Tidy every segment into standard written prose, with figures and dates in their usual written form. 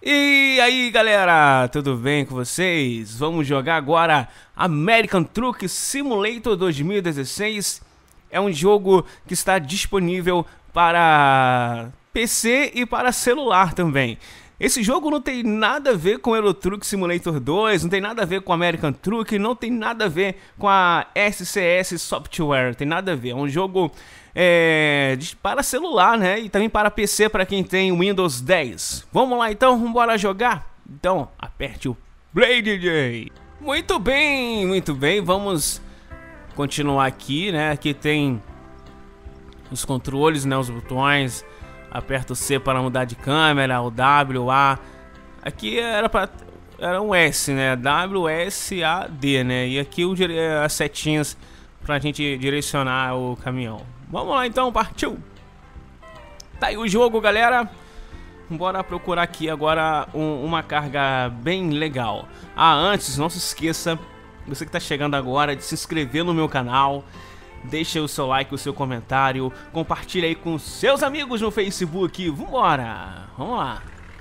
E aí galera, tudo bem com vocês? Vamos jogar agora American Truck Simulator 2016. É um jogo que está disponível para PC e para celular também. Esse jogo não tem nada a ver com Euro Truck Simulator 2, não tem nada a ver com American Truck, não tem nada a ver com a SCS Software, não tem nada a ver. É um jogo para celular, né? E também para PC, para quem tem Windows 10. Vamos lá então, vamos embora jogar? Então, aperte o Play, DJ. Muito bem, vamos continuar aqui, né? Aqui tem os controles, né? Os botões. Aperta o C para mudar de câmera, o W, o A. Aqui era um S, né? W, S, A, D, né? E aqui as setinhas pra gente direcionar o caminhão. Vamos lá então, partiu! Tá aí o jogo, galera. Bora procurar aqui agora uma carga bem legal. Ah, antes, não se esqueça, você que tá chegando agora, de se inscrever no meu canal. Deixa o seu like, o seu comentário, compartilha aí com seus amigos no Facebook. Vambora! Vamos lá!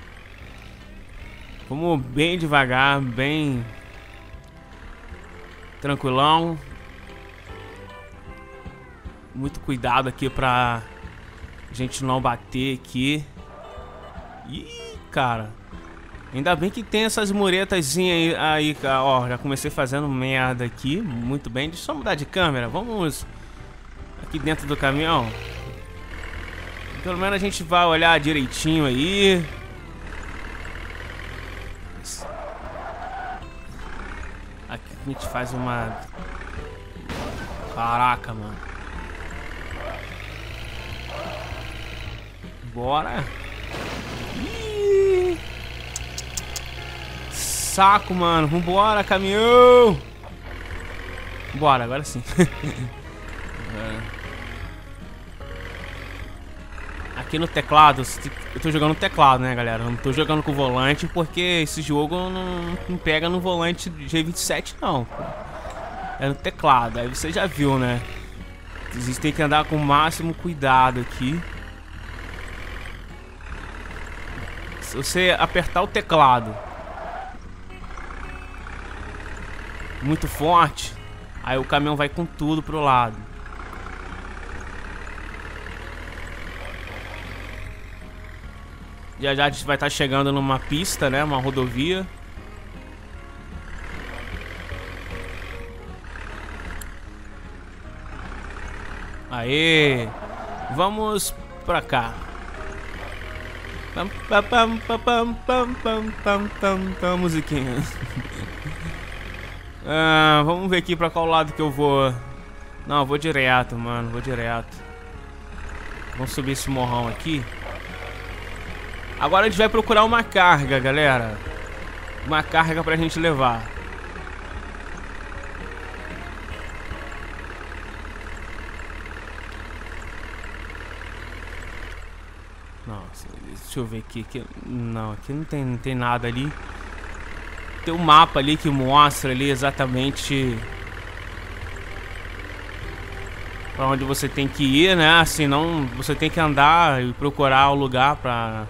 Vamos bem devagar, bem tranquilão. Muito cuidado aqui pra gente não bater aqui. Ih, cara. Ainda bem que tem essas muretazinhas aí, ó. Já comecei fazendo merda aqui. Muito bem. Deixa eu só mudar de câmera. Vamos aqui dentro do caminhão. Pelo menos a gente vai olhar direitinho aí. Aqui a gente faz uma... Caraca, mano. Bora. Ih. Saco, mano. Vambora, caminhão. Bora, agora sim. Aqui no teclado, eu tô jogando no teclado, né, galera? Eu não tô jogando com o volante porque esse jogo não pega no volante G27, não. É no teclado, aí você já viu, né? Vocês têm que andar com o máximo cuidado aqui. Se você apertar o teclado muito forte, aí o caminhão vai com tudo pro lado. Já já a gente vai estar chegando numa pista, né? Uma rodovia. Aê! Vamos pra cá. Musiquinha. Vamos ver aqui pra qual lado que eu vou. Não, eu vou direto, mano. Vou direto. Vamos subir esse morrão aqui. Agora a gente vai procurar uma carga, galera. Uma carga pra gente levar. Nossa, deixa eu ver aqui. Não, aqui não tem nada ali. Tem um mapa ali que mostra ali exatamente pra onde você tem que ir, né? Senão você tem que andar e procurar o lugar pra...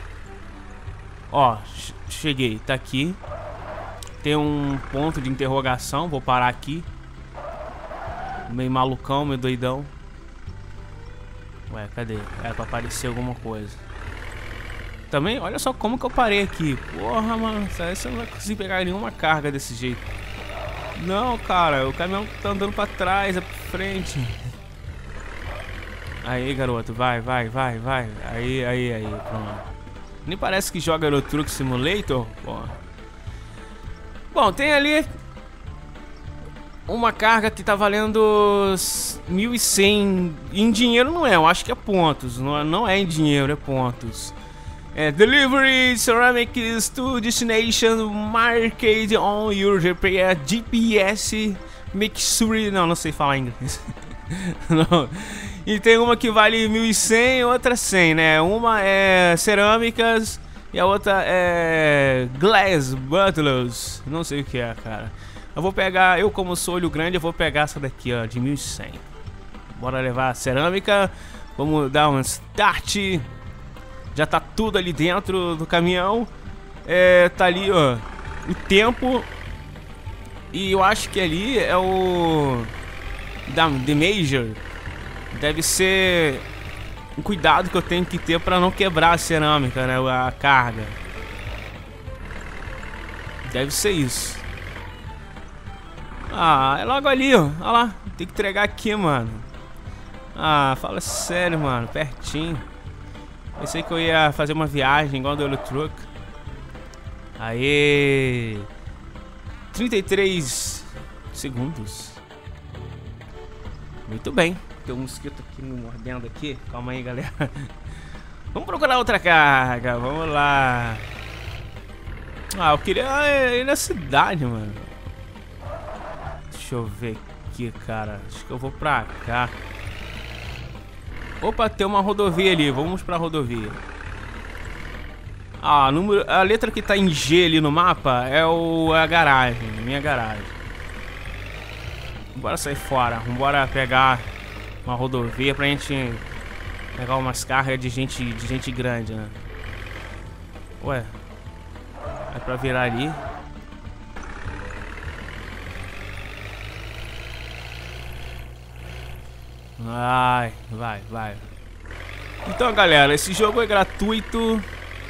Ó, cheguei, tá aqui. Tem um ponto de interrogação, vou parar aqui. Meio malucão, meio doidão. Ué, cadê? É pra aparecer alguma coisa. Também, olha só como que eu parei aqui. Porra, mano, você não vai conseguir pegar nenhuma carga desse jeito. Não, cara, o caminhão tá andando pra trás, é pra frente. Aí, garoto, vai. Aí, pronto. Nem parece que joga Euro Truck Simulator, porra. Bom, tem ali uma carga que tá valendo 1.100. Em dinheiro não é, eu acho que é pontos. Não é em dinheiro, é pontos. Delivery ceramics to destination market on your GPS mixture. Não sei falar inglês. Não. E tem uma que vale 1.100, outra 100, né? Uma é cerâmicas e a outra é glass bottles. Não sei o que é, cara. Eu vou pegar, eu como sou olho grande, eu vou pegar essa daqui, ó, de 1.100. Bora levar a cerâmica. Vamos dar um start. Já tá tudo ali dentro do caminhão. tá ali, ó, o tempo. E eu acho que ali é o The Major. Deve ser um cuidado que eu tenho que ter pra não quebrar a cerâmica, né? A carga. Deve ser isso. Ah, é logo ali, ó. Olha lá. Tem que entregar aqui, mano. Ah, fala sério, mano. Pertinho. Pensei que eu ia fazer uma viagem igual do Euro Truck. Aê! 33 segundos. Muito bem. Tem um mosquito aqui me mordendo aqui. Calma aí, galera. Vamos procurar outra carga. Vamos lá. Ah, eu queria ir na cidade, mano. Deixa eu ver aqui, cara. Acho que eu vou pra cá. Opa, tem uma rodovia ali. Vamos pra rodovia. Ah, a letra que tá em G ali no mapa é a garagem. Minha garagem. Bora sair fora. Vambora pegar uma rodovia pra gente pegar umas cargas de gente grande, né? Ué. É pra virar ali. Ai, vai. Então, galera, esse jogo é gratuito.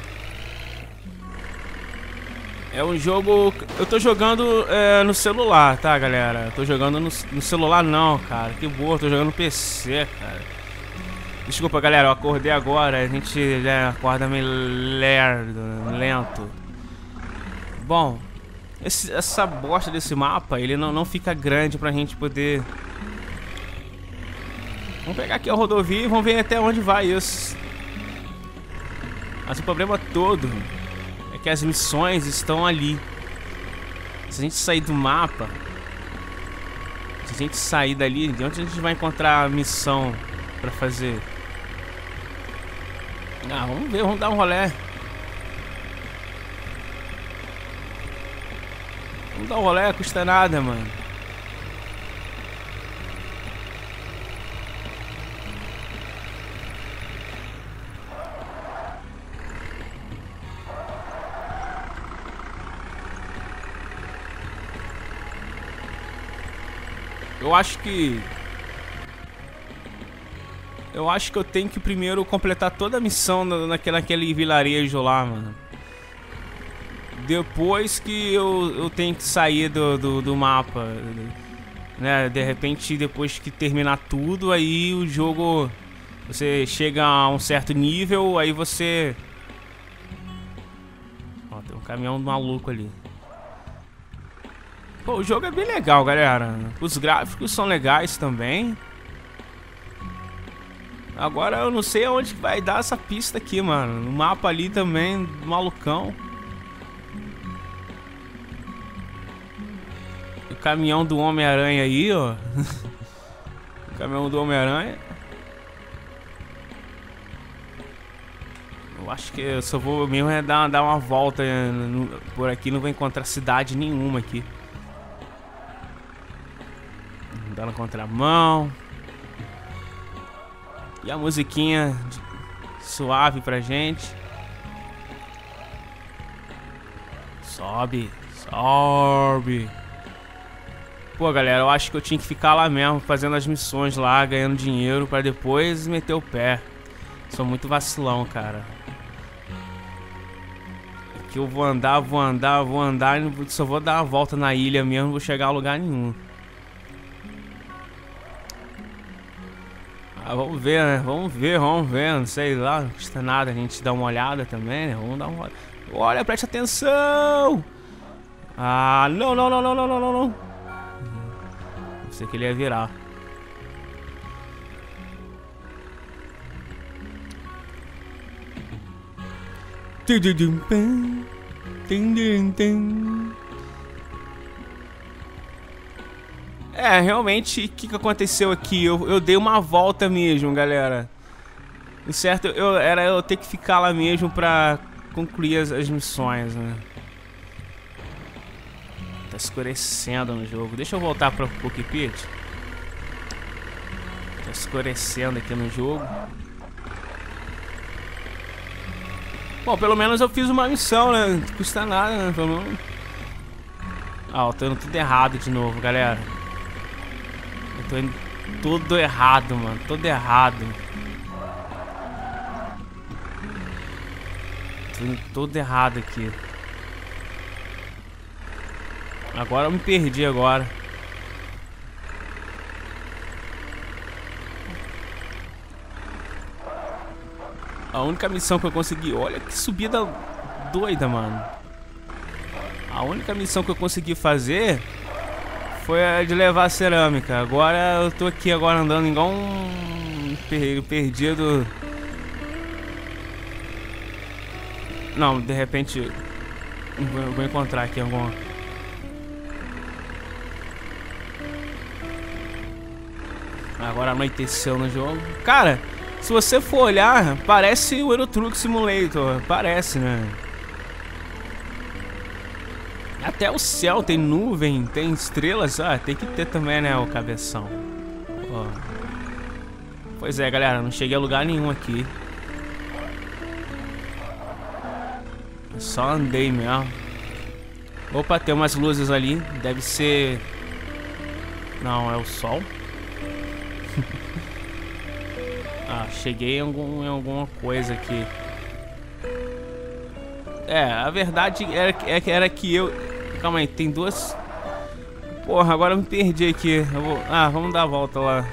É um jogo... Eu tô jogando no celular, tá, galera? Eu tô jogando no celular não, cara. Que boa, tô jogando no PC, cara. Desculpa, galera, eu acordei agora. A gente acorda meio lento. Bom, essa bosta desse mapa, ele não fica grande pra gente poder... Vamos pegar aqui a rodovia e vamos ver até onde vai isso. Mas o problema todo é que as missões estão ali. Se a gente sair do mapa, se a gente sair dali, de onde a gente vai encontrar a missão pra fazer? Ah, vamos ver, vamos dar um rolé. Vamos dar um rolé, custa nada, mano. Eu acho que eu tenho que primeiro completar toda a missão naquele vilarejo lá, mano. Depois que eu tenho que sair do mapa, né? De repente, depois que terminar tudo, aí o jogo... Você chega a um certo nível, aí você... Ó, tem um caminhão maluco ali. Pô, o jogo é bem legal, galera. Os gráficos são legais também. Agora eu não sei aonde que vai dar essa pista aqui, mano. No mapa ali também, malucão. O caminhão do Homem-Aranha aí, ó. O caminhão do Homem-Aranha. Eu acho que eu só vou mesmo dar uma volta por aqui. Não vou encontrar cidade nenhuma aqui. Dá na contramão. E a musiquinha suave pra gente. Sobe. Pô, galera, eu acho que eu tinha que ficar lá mesmo, fazendo as missões lá, ganhando dinheiro, pra depois meter o pé. Sou muito vacilão, cara. Aqui eu vou andar e só vou dar uma volta na ilha mesmo, não vou chegar a lugar nenhum. Ah, vamos ver, né? Vamos ver, não sei lá, não custa nada a gente dar uma olhada também, né? Vamos dar uma olhada. Olha, preste atenção! Ah, não. Pensei que ele ia virar. É, realmente, o que aconteceu aqui? Eu dei uma volta mesmo, galera. O certo era eu ter que ficar lá mesmo pra concluir as missões, né? Tá escurecendo no jogo. Deixa eu voltar pro cockpit. Tá escurecendo aqui no jogo. Bom, pelo menos eu fiz uma missão, né? Não custa nada, né? Pelo menos... Ah, eu tô indo tudo errado de novo, galera. Eu tô indo tudo errado, mano. Tudo errado. Tô indo tudo errado aqui. Agora eu me perdi agora. A única missão que eu consegui... Olha que subida doida, mano. A única missão que eu consegui fazer foi a de levar a cerâmica. Agora eu tô aqui agora andando igual um perdido. Não, de repente eu vou encontrar aqui alguma... Agora anoiteceu no jogo. Cara, se você for olhar, parece o Euro Truck Simulator. Parece, né? Até o céu tem nuvem, tem estrelas. Ah, tem que ter também, né, o cabeção. Oh. Pois é, galera, não cheguei a lugar nenhum aqui. Eu só andei mesmo. Opa, tem umas luzes ali. Deve ser... Não, é o sol. Ah, cheguei em alguma coisa aqui. É, a verdade era que eu... Calma aí, tem duas... Porra, agora eu me perdi aqui. Eu vou... Ah, vamos dar a volta lá.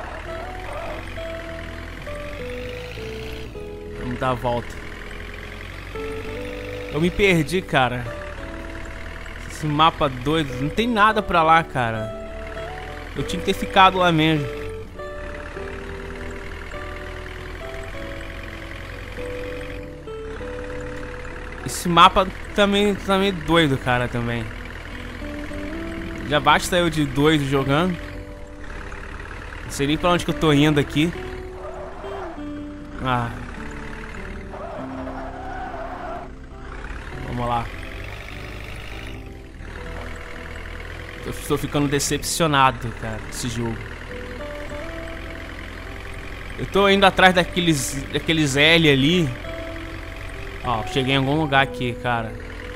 Vamos dar a volta. Eu me perdi, cara. Esse mapa doido. Não tem nada pra lá, cara. Eu tinha que ter ficado lá mesmo. Esse mapa também doido, cara, também. Já basta eu de doido jogando. Não sei nem pra onde que eu tô indo aqui. Ah. Vamos lá. Eu estou ficando decepcionado, cara, desse jogo. Eu tô indo atrás daqueles L ali. Ó, cheguei em algum lugar aqui, cara.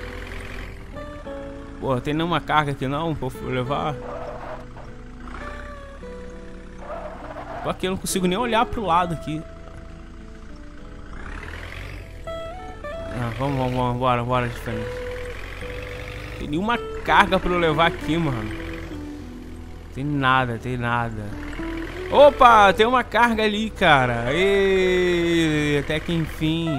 Pô, tem nenhuma carga aqui não pra eu levar. Tô aqui, eu não consigo nem olhar pro lado aqui. Ah, vamos, bora de frente. Tem nenhuma carga pra eu levar aqui, mano. Tem nada. Opa, tem uma carga ali, cara. Ei, até que enfim.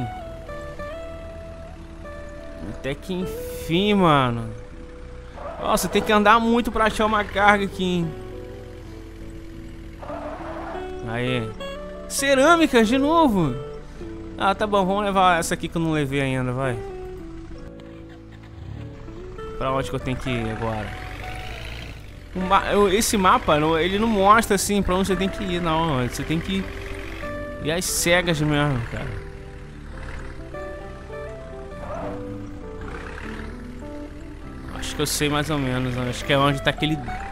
Até que enfim, mano. Nossa, tem que andar muito pra achar uma carga aqui, hein? Aí. Cerâmica de novo. Ah, tá bom, vamos levar essa aqui que eu não levei ainda, vai. Pra onde que eu tenho que ir agora? Esse mapa, ele não mostra assim pra onde você tem que ir, não. Você tem que ir às cegas mesmo, cara. Acho que eu sei mais ou menos, né? Acho que é onde tá aquele...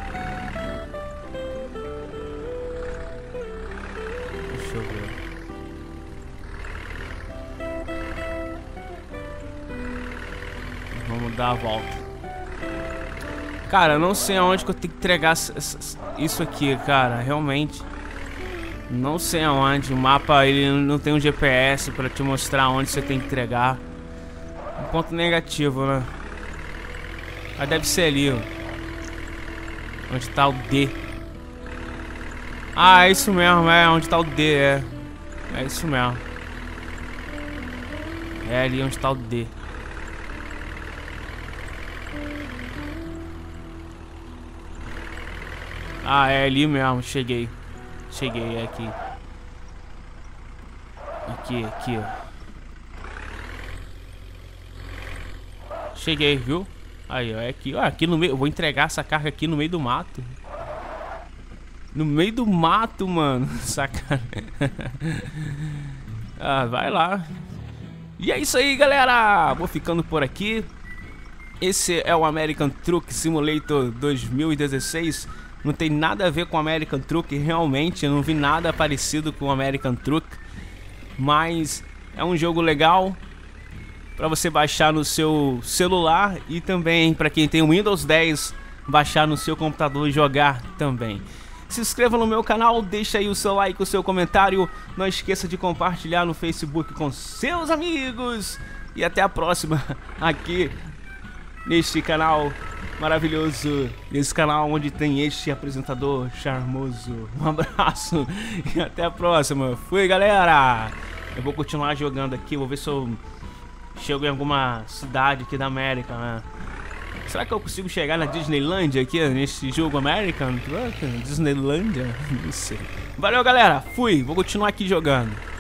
Deixa eu ver. Vamos dar a volta. Cara, eu não sei aonde que eu tenho que entregar isso aqui, cara. Realmente. Não sei aonde. O mapa, ele não tem um GPS pra te mostrar onde você tem que entregar. Um ponto negativo, né? Mas deve ser ali, ó. Onde tá o D. Ah, é isso mesmo, é onde tá o D, é. É isso mesmo. É ali onde tá o D. Ah, é ali mesmo, cheguei. Cheguei, é aqui. Aqui, ó. Cheguei, viu? Aí, ó, é aqui. Ó, aqui no meio. Eu vou entregar essa carga aqui no meio do mato. No meio do mato, mano. Sacanagem. Ah, vai lá. E é isso aí, galera. Vou ficando por aqui. Esse é o American Truck Simulator 2016. Não tem nada a ver com o American Truck, realmente. Eu não vi nada parecido com o American Truck. Mas é um jogo legal. para você baixar no seu celular e também para quem tem o Windows 10 baixar no seu computador e jogar também. Se inscreva no meu canal, deixa aí o seu like, o seu comentário, não esqueça de compartilhar no Facebook com seus amigos e até a próxima aqui neste canal maravilhoso, nesse canal onde tem este apresentador charmoso. Um abraço e até a próxima. Fui, galera! Eu vou continuar jogando aqui, vou ver se eu chego em alguma cidade aqui da América, né? Será que eu consigo chegar na Disneylandia aqui, nesse jogo American Truck? Disneylandia? Não sei. Valeu, galera. Fui. Vou continuar aqui jogando.